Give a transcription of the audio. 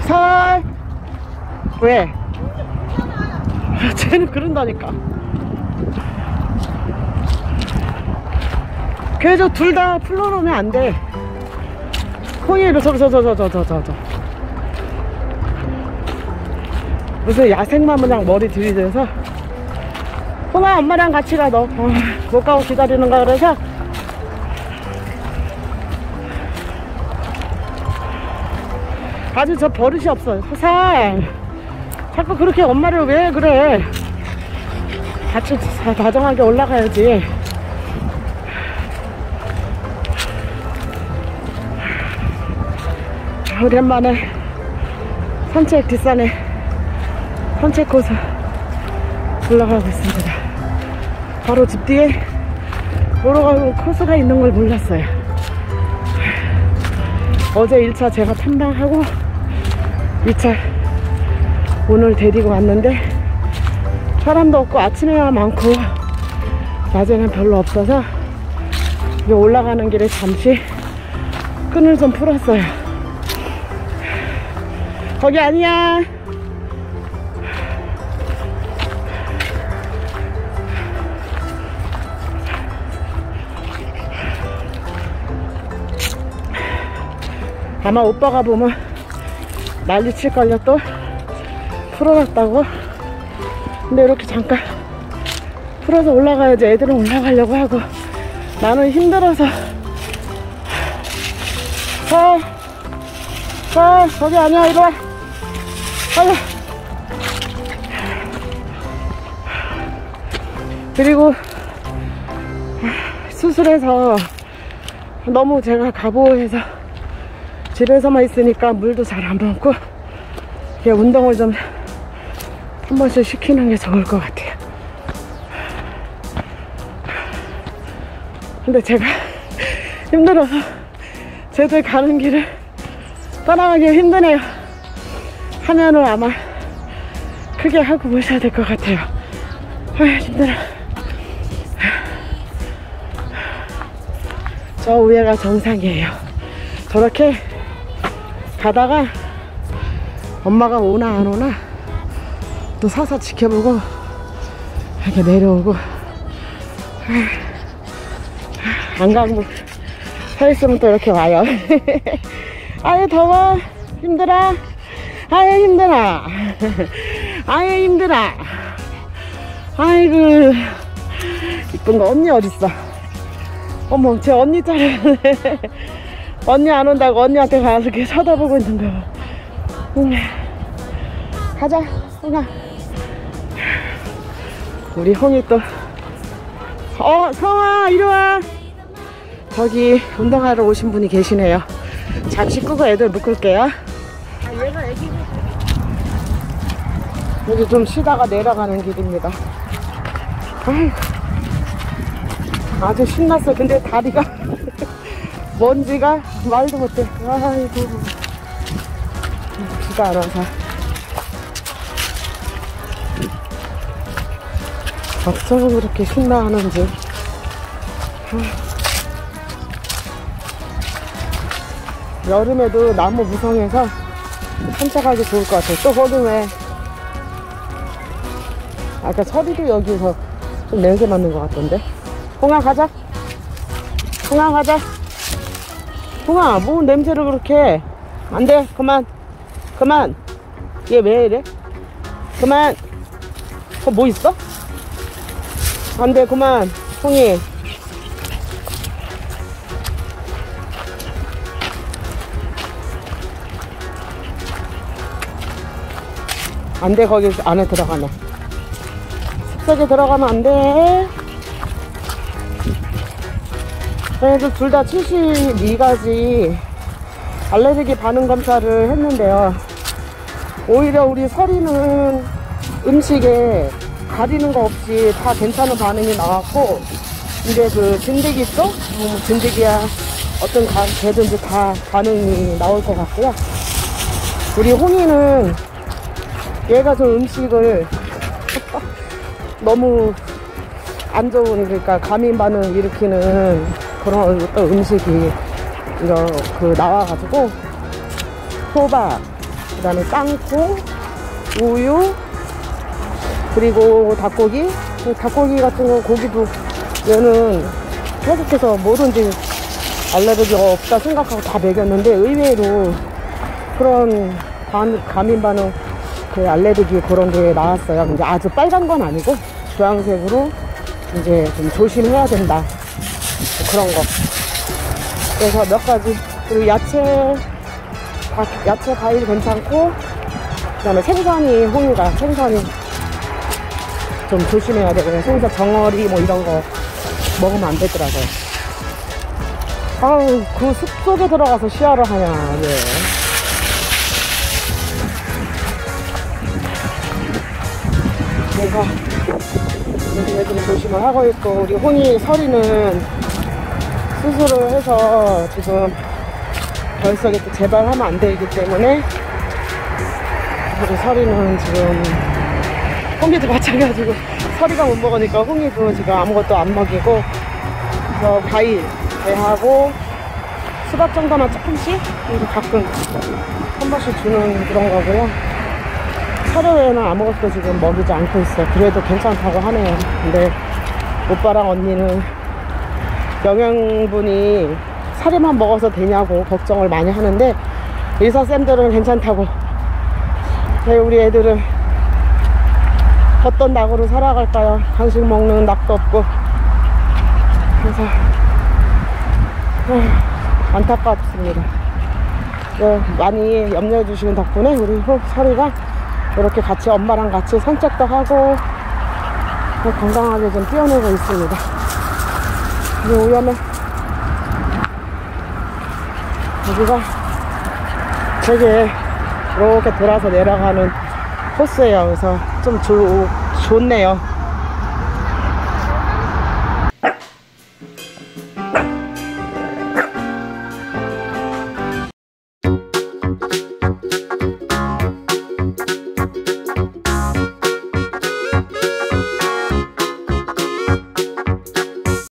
살. 왜? 쟤는 그런다니까. 그래서 둘 다 풀러놓으면 안 돼. 홍이를 저 무슨 야생마무냥 머리 들이대서 홍아 엄마랑 같이 가. 너 못 가고 기다리는 거야. 그래서 아주 저 버릇이 없어. 살 자꾸 그렇게 엄마를 왜 그래. 같이 다정하게 올라가야지. 오랜만에 산책 뒷산에 산책 코스 올라가고 있습니다. 바로 집 뒤에 올라가는 코스가 있는 걸 몰랐어요. 어제 1차 제가 탐방하고 2차 오늘 데리고 왔는데 사람도 없고 아침에만 많고 낮에는 별로 없어서 올라가는 길에 잠시 끈을 좀 풀었어요. 거기 아니야. 아마 오빠가 보면 난리 칠걸요. 또 풀어놨다고. 근데 이렇게 잠깐 풀어서 올라가야지. 애들은 올라가려고 하고 나는 힘들어서. 거기 아니야. 이리 와. 빨리. 그리고 수술해서 너무 제가 가보해서 집에서만 있으니까 물도 잘 안 먹고 운동을 좀 한 번씩 시키는 게 좋을 것 같아요. 근데 제가 힘들어서 쟤들 가는 길을 떠나가기 힘드네요. 하면은 아마 크게 하고 모셔야 될 것 같아요. 힘들어. 저 위에가 정상이에요. 저렇게 가다가 엄마가 오나 안 오나 또 서서 지켜보고 이렇게 내려오고. 안 가고 서 있으면 또 이렇게 와요. 아유 더워. 힘들어. 아유 힘들어. 아유 힘들어. 아이고 이쁜 거 언니 어딨어. 어머 제 언니 자리네. 언니 안 온다고 언니한테 가서 이렇게 쳐다보고 있는 거. 가자 홍아. 우리 홍이 또 성아 이리와. 저기 운동하러 오신 분이 계시네요. 잠시 끄고 애들 묶을게요. 얘가 애기고 여기 좀 쉬다가 내려가는 길입니다. 아이고 아주 신났어. 근데 다리가 먼지가 말도 못해. 아이고 비가 안 와서 어쩌고 그렇게 신나하는지. 여름에도 나무 무성해서 산책하기 좋을 것 같아요. 또 거기 왜 아까 서리도 여기서 좀 냄새 맡는 것 같던데. 홍아 가자. 홍아 가자. 홍아 뭐 냄새를 그렇게 해. 안돼. 그만 그만. 얘 왜 이래. 그만. 뭐 있어? 안돼 그만. 홍이 안돼. 거기 안에 들어가면 숲속에 들어가면 안돼. 그래도 둘 다 72가지 알레르기 반응 검사를 했는데요. 오히려 우리 서리는 음식에 가리는 거 없이 다 괜찮은 반응이 나왔고, 이제 그 진드기 쪽? 진드기야 어떤 개든지 다 반응이 나올 것 같고요. 우리 홍이는 얘가 좀 음식을 너무 안 좋은, 그러니까 과민 반응 일으키는 그런 어떤 음식이 나와가지고 호박, 그 다음에 땅콩, 우유, 그리고 닭고기. 닭고기 같은 거, 고기도 얘는 계속해서 뭐든지 알레르기가 없다 생각하고 다 먹였는데 의외로 그런 과민 반응, 그 알레르기 그런 게 나왔어요. 근데 아주 빨간 건 아니고 주황색으로 이제 좀 조심해야 된다, 그런 거. 그래서 몇 가지. 그리고 야채, 과일 괜찮고, 그 다음에 생선이, 홍이가 생선이 좀 조심해야 되고요. 생선 정어리 뭐 이런 거 먹으면 안 되더라고요. 아우, 그 숲속에 들어가서 시야를 하냐, 왜. 그래서 얘들은 조심을 하고 있고, 우리 홍이 서리는 수술을 해서 지금 결석에 또 재발하면 안 되기 때문에, 우리 서리는 지금, 홍이도 마찬가지고 서리가 못 먹으니까 홍이도 지금 아무것도 안 먹이고, 그래서 과일 배하고 수박 정도만 조금씩 가끔 한 번씩 주는 그런 거고요. 사료에는 아무것도 지금 먹이지 않고 있어요. 그래도 괜찮다고 하네요. 근데 오빠랑 언니는 영양분이 사료만 먹어서 되냐고 걱정을 많이 하는데, 의사쌤들은 괜찮다고. 우리 애들은 어떤 낙으로 살아갈까요? 간식 먹는 낙도 없고. 그래서 안타깝습니다. 네, 많이 염려해 주시는 덕분에 우리 서리가 이렇게 같이 엄마랑 같이 산책도 하고 건강하게 좀 뛰어놀고 있습니다. 오염에 여기가 되게 이렇게 돌아서 내려가는 코스예요. 그래서 좀 좋네요.